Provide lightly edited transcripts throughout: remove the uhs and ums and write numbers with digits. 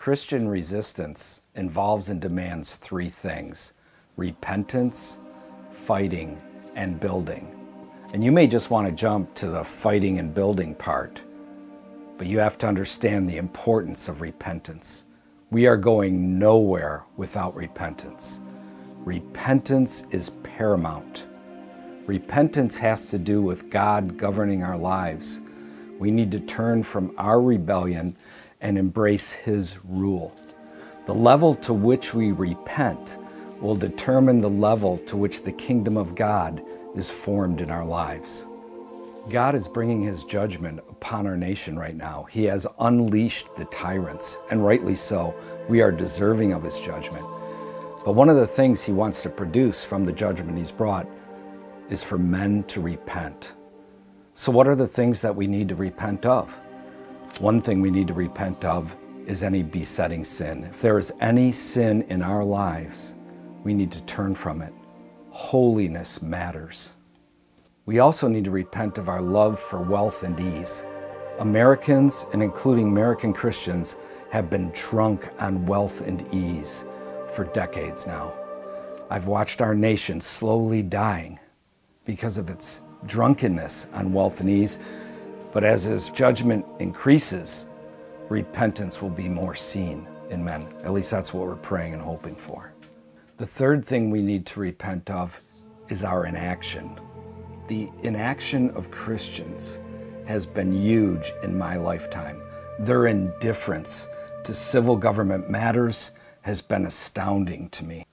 Christian resistance involves and demands three things: repentance, fighting, and building. And you may just want to jump to the fighting and building part, but you have to understand the importance of repentance. We are going nowhere without repentance. Repentance is paramount. Repentance has to do with God governing our lives. We need to turn from our rebellion and embrace His rule. The level to which we repent will determine the level to which the kingdom of God is formed in our lives. God is bringing His judgment upon our nation right now. He has unleashed the tyrants, and rightly so. We are deserving of His judgment. But one of the things He wants to produce from the judgment He's brought is for men to repent. So what are the things that we need to repent of? One thing we need to repent of is any besetting sin. If there is any sin in our lives, we need to turn from it. Holiness matters. We also need to repent of our love for wealth and ease. Americans, and including American Christians, have been drunk on wealth and ease for decades now. I've watched our nation slowly dying because of its drunkenness on wealth and ease. But as His judgment increases, repentance will be more seen in men. At least that's what we're praying and hoping for. The third thing we need to repent of is our inaction. The inaction of Christians has been huge in my lifetime. Their indifference to civil government matters has been astounding to me.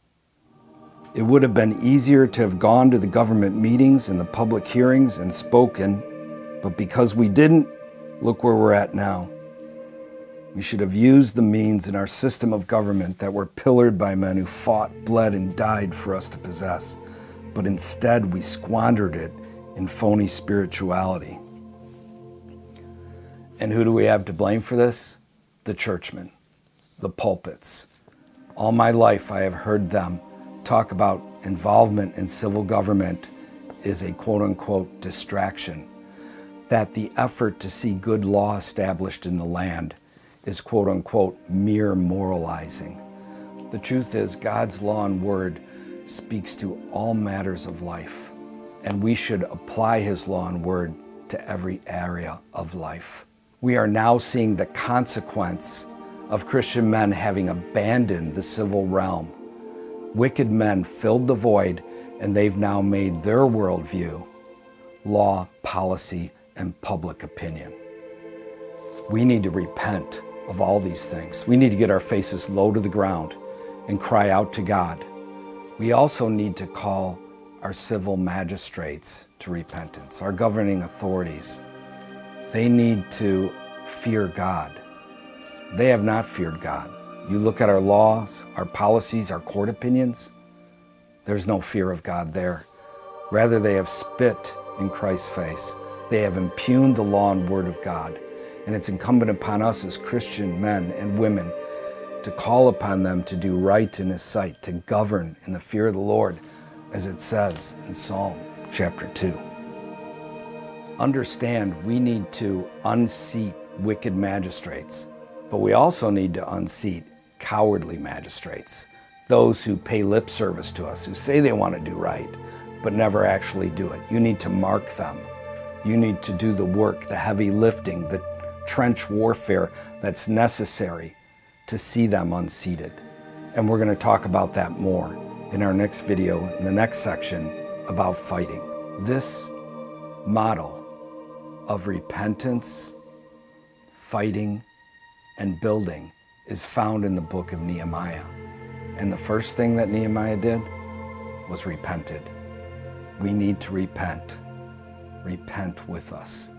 It would have been easier to have gone to the government meetings and the public hearings and spoken, but because we didn't, look where we're at now. We should have used the means in our system of government that were pillared by men who fought, bled, and died for us to possess, but instead we squandered it in phony spirituality. And who do we have to blame for this? The churchmen, the pulpits. All my life I have heard them talk about involvement in civil government is a quote-unquote distraction, that the effort to see good law established in the land is quote-unquote mere moralizing. The truth is, God's law and word speaks to all matters of life, and we should apply His law and word to every area of life. We are now seeing the consequence of Christian men having abandoned the civil realm. Wicked men filled the void, and they've now made their worldview law, policy, and public opinion. We need to repent of all these things. We need to get our faces low to the ground and cry out to God. We also need to call our civil magistrates to repentance, our governing authorities. They need to fear God. They have not feared God. You look at our laws, our policies, our court opinions, there's no fear of God there. Rather, they have spit in Christ's face. They have impugned the law and word of God. And it's incumbent upon us as Christian men and women to call upon them to do right in His sight, to govern in the fear of the Lord, as it says in Psalm chapter 2. Understand, we need to unseat wicked magistrates, but we also need to unseat cowardly magistrates, those who pay lip service to us, who say they want to do right, but never actually do it. You need to mark them. You need to do the work, the heavy lifting, the trench warfare that's necessary to see them unseated. And we're going to talk about that more in our next video, in the next section about fighting. This model of repentance, fighting, and building is found in the book of Nehemiah. And the first thing that Nehemiah did was repented. We need to repent. Repent with us.